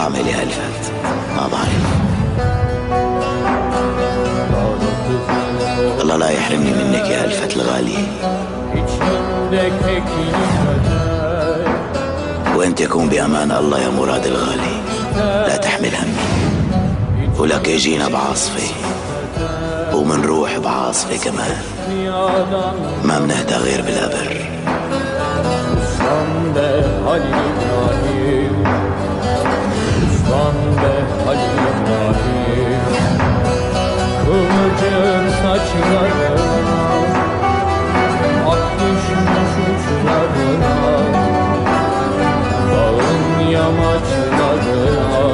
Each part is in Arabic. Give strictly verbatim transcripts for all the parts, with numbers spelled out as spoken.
أعمل يا ألفت؟ ما بعرف. الله لا يحرمني منك يا ألفت الغالية، وانت يكون بأمان الله يا مراد الغالي. لا تحمل همي، ولك يجينا بعاصفة ومنروح بعاصفة كمان، ما منهدى غير بالقبر. Kıvırcık saçlarına, ak düşmüş uçlarına, dağın yamaçlarına,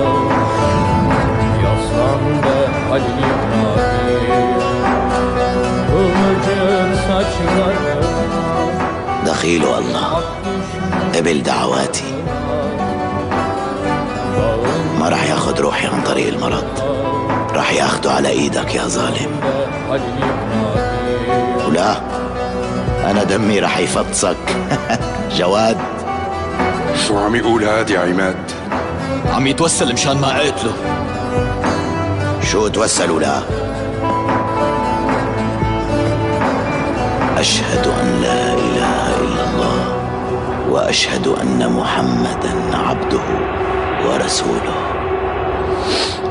yaslandı Halil İbrahim. Kıvırcık saçlarına. دخيل الله قبل دعواتي، ما رح ياخد روحي عن طريق المرض، رح ياخده على ايدك يا ظالم. ولا انا دمي رح يفطسك. جواد، شو عم يقول هاد يا عماد؟ عم يتوسل مشان ما قتله. شو توسلوا؟ لا، أشهد أن لا إله إلا الله وأشهد أن محمدًا عبده ورسوله.